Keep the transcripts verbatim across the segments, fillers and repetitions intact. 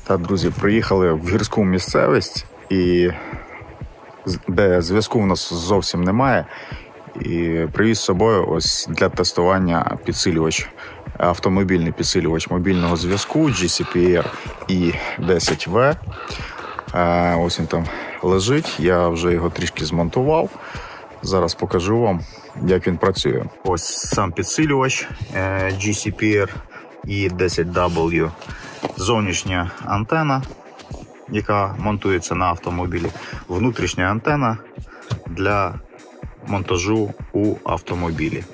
Та, друзі, приїхали в гірську місцевість, і де зв'язку у нас зовсім немає. І привіз з собою ось для тестування підсилювач, автомобільний підсилювач мобільного зв'язку джі сі пі ар і десять ве. Ось він там лежить, я вже його трішки змонтував. Зараз покажу вам, як він працює. Ось сам підсилювач джі сі пі ар і десять дабл ю. Зовнішня антена, яка монтується на автомобілі. Внутрішня антена для монтажу у автомобілі.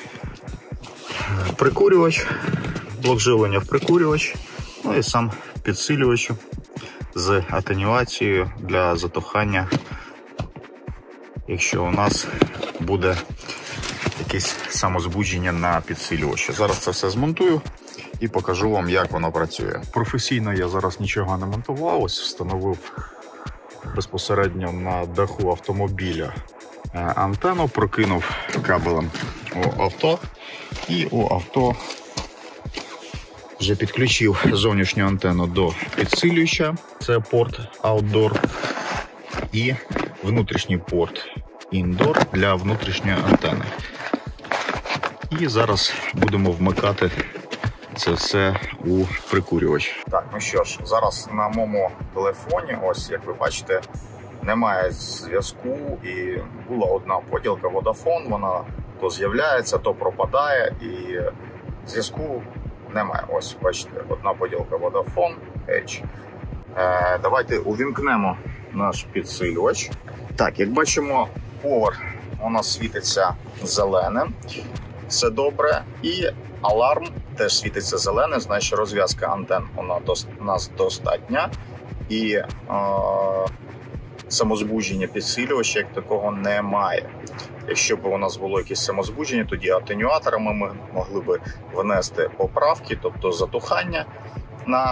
Прикурювач, блок живлення в прикурювач, ну і сам підсилювач з атенюацією для затухання, якщо у нас буде якесь самозбудження на підсилювачі. Зараз це все змонтую і покажу вам, як воно працює. Професійно я зараз нічого не монтував, ось встановив безпосередньо на даху автомобіля антенну, прокинув кабелем у авто, і у авто вже підключив зовнішню антенну до підсилювача, це порт Outdoor, і внутрішній порт Indoor для внутрішньої антени. І зараз будемо вмикати це все у прикурювач. Так, ну що ж, зараз на моєму телефоні, ось як ви бачите, немає зв'язку, і була одна поділка Vodafone, вона то з'являється, то пропадає, і зв'язку немає. Ось, бачите, одна поділка Vodafone Edge. Е, давайте увімкнемо наш підсилювач. Так, як бачимо, повер у нас світиться зеленим, все добре, і аларм теж світиться зеленим, значить розв'язка антен у нас достатня, і е, самозбудження підсилювача як такого немає. Якщо б у нас було якесь самозбудження, тоді атенюаторами ми могли б внести поправки, тобто затухання на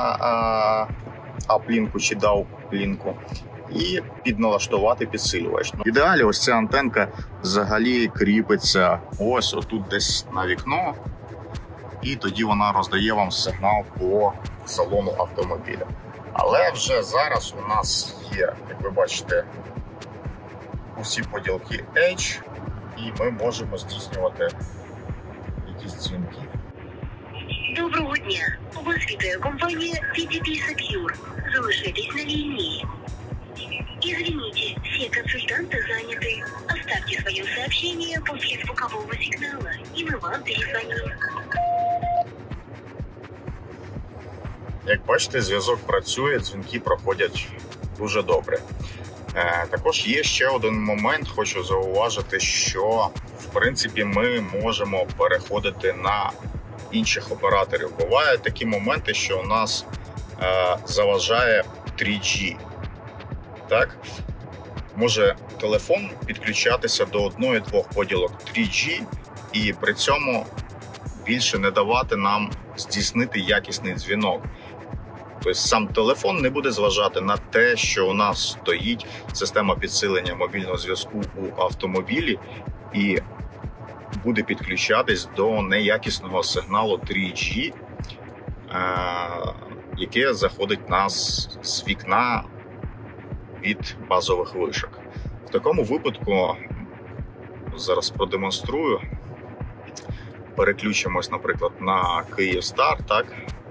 ап-лінку чи даун-лінку, і підналаштувати підсилювач. В ідеалі ось ця антенка взагалі кріпиться ось отут десь на вікно, і тоді вона роздає вам сигнал по салону автомобіля. Але вже зараз у нас є, як ви бачите, усі поділки Edge, і ми можемо здійснювати якісь дзвінки. Доброго дня! Вас вітає компанія пі ті пі Secure. Залишайтесь на лінії. Извините, все консультанты заняты. Оставьте свое сообщение после звукового сигнала, и мы вам перезвоним. Як бачите, зв'язок працює, дзвінки проходять дуже добре. Е, також є ще один момент, хочу зауважити, що в принципі ми можемо переходити на інших операторів. Бувають такі моменти, що у нас е, заважає три джі. Так? Може телефон підключатися до одної-двох поділок три джі і при цьому більше не давати нам здійснити якісний дзвінок. Тобто сам телефон не буде зважати на те, що у нас стоїть система підсилення мобільного зв'язку у автомобілі і буде підключатись до неякісного сигналу три джі, яке заходить нас з вікна від базових вишок. В такому випадку, зараз продемонструю, переключимось, наприклад, на Kyivstar, так?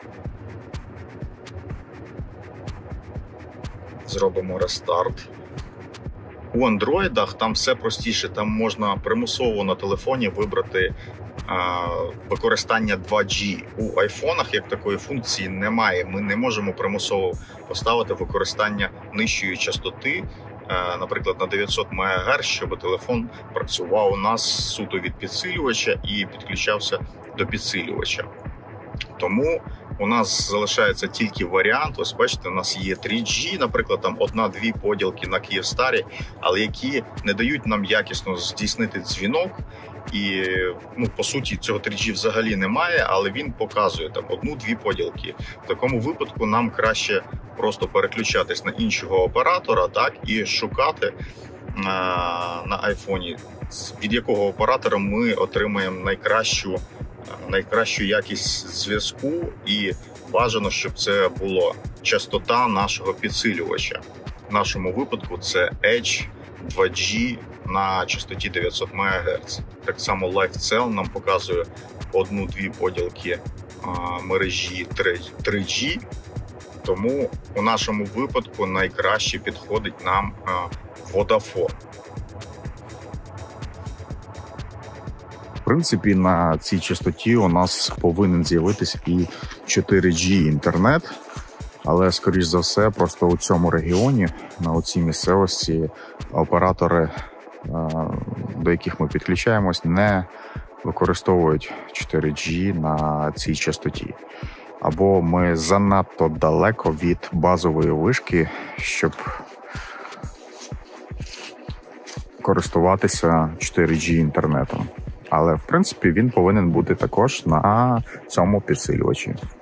Зробимо рестарт. У андроїдах там все простіше, там можна примусово на телефоні вибрати а, використання два джі. У айфонах як такої функції немає. Ми не можемо примусово поставити використання нижчої частоти, а, наприклад, на дев'ятсот мегагерц, щоб телефон працював у нас суто від підсилювача і підключався до підсилювача. Тому у нас залишається тільки варіант, ось бачите, у нас є три джі, наприклад, там одна-дві поділки на Kyivstar, але які не дають нам якісно здійснити дзвінок. І, ну, по суті, цього три джі взагалі немає, але він показує там одну-дві поділки. В такому випадку нам краще просто переключатись на іншого оператора, так, і шукати на, на айфоні, від якого оператора ми отримаємо найкращу найкращу якість зв'язку, і бажано, щоб це була частота нашого підсилювача. В нашому випадку це Edge два джі на частоті дев'ятсот мегагерц. Так само LifeCell нам показує одну-дві поділки мережі три джі, тому у нашому випадку найкраще підходить нам Vodafone. В принципі, на цій частоті у нас повинен з'явитись і чотири джі інтернет, але, скоріш за все, просто у цьому регіоні, на цій місцевості, оператори, до яких ми підключаємось, не використовують чотири джі на цій частоті. Або ми занадто далеко від базової вишки, щоб користуватися чотири джі інтернетом. Але, в принципі, він повинен бути також на цьому підсилювачі.